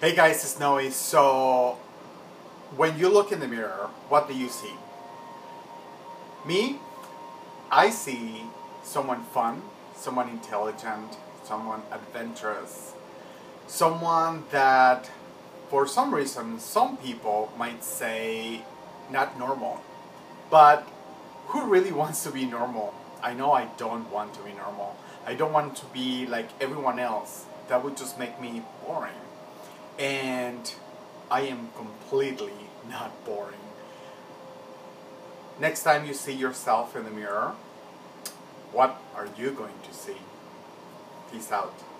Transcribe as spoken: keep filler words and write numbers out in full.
Hey guys, it's Noe. So, when you look in the mirror, what do you see? Me, I see someone fun, someone intelligent, someone adventurous, someone that, for some reason, some people might say not normal. But who really wants to be normal? I know I don't want to be normal. I don't want to be like everyone else. That would just make me boring. And I am completely not boring. Next time you see yourself in the mirror, what are you going to see? Peace out.